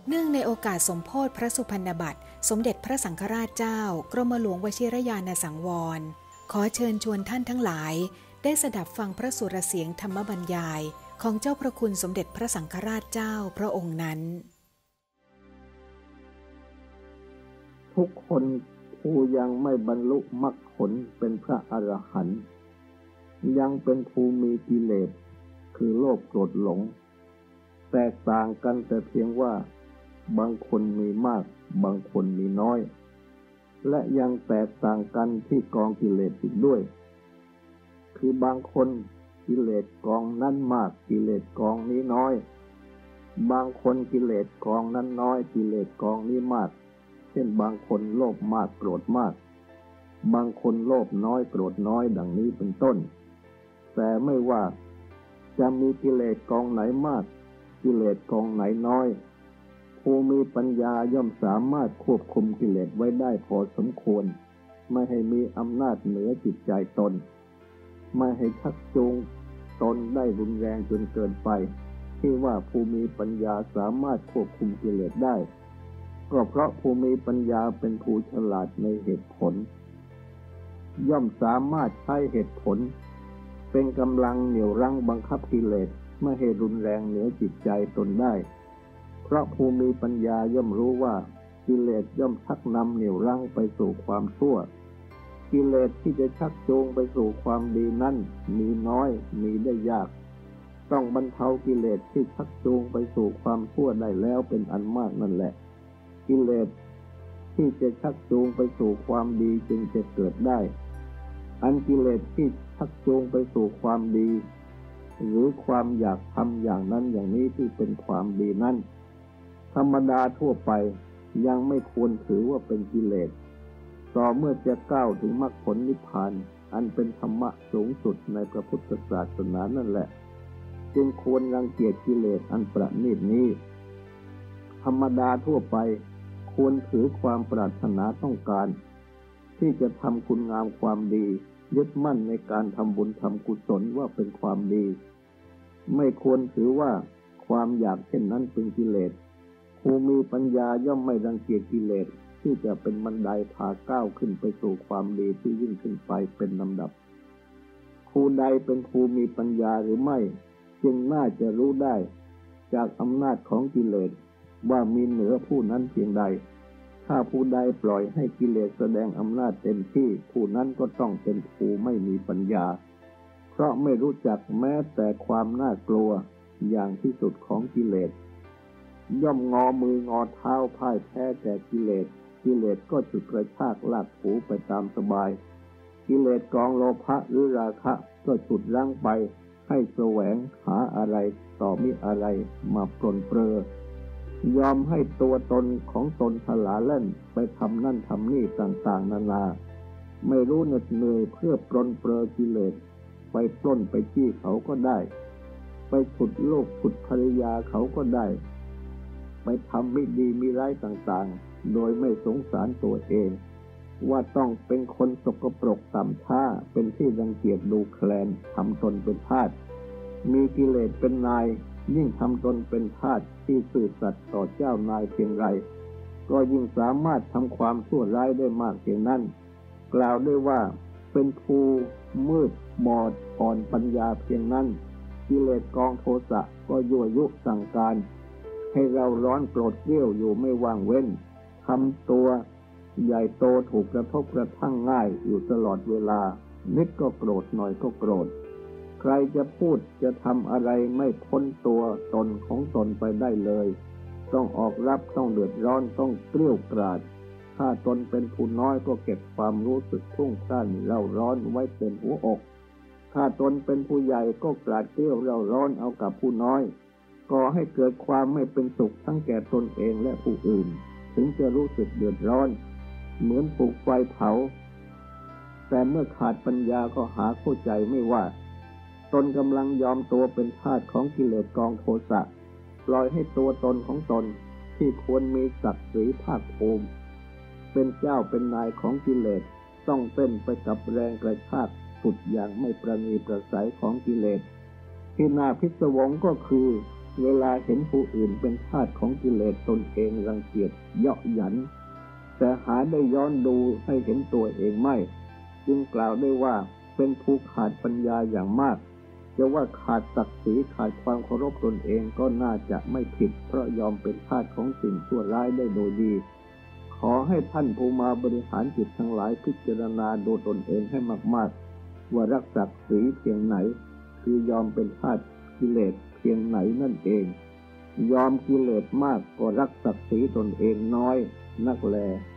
เนื่องในโอกาสสมโภชพระสุพรรณบัตรสมเด็จพระสังฆราชเจ้ากรมหลวงวชิรยานสังวรขอเชิญชวนท่านทั้งหลายได้สดับฟังพระสุรเสียงธรรมบรรยายของเจ้าพระคุณสมเด็จพระสังฆราชเจ้าพระองค์นั้นทุกคนผู้ยังไม่บรรลุมรรคผลเป็นพระอรหันต์ยังเป็นผู้มีกิเลสคือโลภโกรธหลงแตกต่างกันแต่เพียงว่าบางคนมีมากบางคนมีน้อยและยังแตกต่างกันที่กองกิเลสอีกด้วยคือบางคนกิเลสกองนั้นมากกิเลสกองนี้น้อยบางคนกิเลสกองนั้นน้อยกิเลสกองนี้มากเช่นบางคนโลภมากโกรธมากบางคนโลภน้อยโกรธน้อยดังนี้เป็นต้นแต่ไม่ว่าจะมีกิเลสกองไหนมากกิเลสกองไหนน้อยผู้มีปัญญาย่อมสามารถควบคุมกิเลสไว้ได้พอสมควรไม่ให้มีอำนาจเหนือจิตใจตนไม่ให้ชักจูงตนได้รุนแรงจนเกินไปที่ว่าผู้มีปัญญาสามารถควบคุมกิเลสได้ก็เพราะผู้มีปัญญาเป็นผู้ฉลาดในเหตุผลย่อมสามารถใช้เหตุผลเป็นกำลังเหนี่ยวรั้งบังคับกิเลสไม่ให้รุนแรงเหนือจิตใจตนได้เพราะผู้มีปัญญาย่อมรู้ว่ากิเลสย่อมชักนำเหนี่ยวรั้งไปสู่ความชั่วกิเลสที่จะชักจูงไปสู่ความดีนั้นมีน้อยมีได้ยากต้องบรรเทากิเลสที่ชักจูงไปสู่ความชั่วได้แล้วเป็นอันมากนั่นแหละกิเลสที่จะชักจูงไปสู่ความดีจึงจะเกิดได้อันกิเลสที่ชักจูงไปสู่ความดีหรือความอยากทำอย่างนั้นอย่างนี้ที่เป็นความดีนั้นธรรมดาทั่วไปยังไม่ควรถือว่าเป็นกิเลสต่อเมื่อจะก้าวถึงมรรคผลนิพพานอันเป็นธรรมะสูงสุดในพระพุทธศาสนานั่นแหละจึงควรรังเกียจกิเลสอันประณีตนี้ธรรมดาทั่วไปควรถือความปรารถนาต้องการที่จะทำคุณงามความดียึดมั่นในการทำบุญทำกุศลว่าเป็นความดีไม่ควรถือว่าความอยากเช่นนั้นเป็นกิเลสผู้มีปัญญาย่อมไม่รังเกียจกิเลสที่จะเป็นบันไดพาก้าวขึ้นไปสู่ความดีที่ยิ่งขึ้นไปเป็นลำดับผู้ใดเป็นผู้มีปัญญาหรือไม่จึงน่าจะรู้ได้จากอำนาจของกิเลสว่ามีเหนือผู้นั้นเพียงใดถ้าผู้ใดปล่อยให้กิเลสแสดงอำนาจเต็มที่ผู้นั้นก็ต้องเป็นผู้ไม่มีปัญญาเพราะไม่รู้จักแม้แต่ความน่ากลัวอย่างที่สุดของกิเลสย่อมงอมืองอเท้าพ่ายแพ้แก่กิเลสกิเลสก็ฉุดกระชากลากถูไปตามสบายกิเลสกองโลภะหรือราคะก็ฉุดรั้งไปให้แสวงหาอะไรต่อมิอะไรมาปรนเปรอยอมให้ตัวตนของตนทลาเล่นไปทำนั่นทำนี่ต่างๆนานาไม่รู้เหน็ดเหนื่อยเพื่อปรนเปรอกิเลสไปปล้นไปจี้เขาก็ได้ไปฉุดลูกฉุดภรรยาเขาก็ได้ไปทำไม่ดีมีร้ายต่างๆโดยไม่สงสารตัวเองว่าต้องเป็นคนสกปรกต่ำช้าเป็นที่รังเกียจดูแคลนทำตนเป็นทาสมีกิเลสเป็นนายยิ่งทำตนเป็นทาสที่ซื่อสัตย์ต่อเจ้านายเพียงไรก็ยิ่งสามารถทำความชั่วร้ายได้มากเพียงนั้นกล่าวได้ว่าเป็นผู้มืดบอดอ่อนปัญญาเพียงนั้นกิเลสกองโทสะก็ยั่วยุสั่งการให้เราร้อนโกรธเกรี้ยวอยู่ไม่ว่างเว้นทำตัวใหญ่โตถูกกระทบกระทั่งง่ายอยู่ตลอดเวลานิดก็โกรธหน่อยก็โกรธใครจะพูดจะทำอะไรไม่พ้นตัวตนของตนไปได้เลยต้องออกรับต้องเดือดร้อนต้องเกรี้ยวกราดถ้าตนเป็นผู้น้อยก็เก็บความรู้สึกพุ่งพล่านเร่าร้อนไว้เต็มหัวอกถ้าตนเป็นผู้ใหญ่ก็กราดเกรี้ยวเร่าร้อนเอากับผู้น้อยก่อให้เกิดความไม่เป็นสุขทั้งแก่ตนเองและผู้อื่นถึงจะรู้สึกเดือดร้อนเหมือนถูกไฟเผาแต่เมื่อขาดปัญญาก็หาเข้าใจไม่ว่าตนกำลังยอมตัวเป็นทาสของกิเลสกองโทสะปล่อยให้ตัวตนของตนที่ควรมีศักดิ์ศรีภาคภูมิเป็นเจ้าเป็นนายของกิเลสต้องเต้นไปกับแรงกระชากสุดอย่างไม่ประนีประสัยของกิเลสที่น่าพิศวงก็คือเวลาเห็นผู้อื่นเป็นทาสของกิเลสตนเองรังเกียจเยาะหยันแต่หาได้ย้อนดูให้เห็นตัวเองไม่จึงกล่าวได้ว่าเป็นผู้ขาดปัญญาอย่างมากจะว่าขาดศักดิ์ศรีขาดความเคารพตนเองก็น่าจะไม่ผิดเพราะยอมเป็นทาสของสิ่งชั่วร้ายได้โดยดีขอให้ท่านผู้มาบริหารจิตทั้งหลายพิจารณาดูตนเองให้มากๆว่ารักศักดิ์ศรีเพียงไหนคือยอมเป็นทาสกิเลสเพียงไหนนั่นเองยอมกิเลสมากก็รักศักดิ์ศรีตนเองน้อยนักแล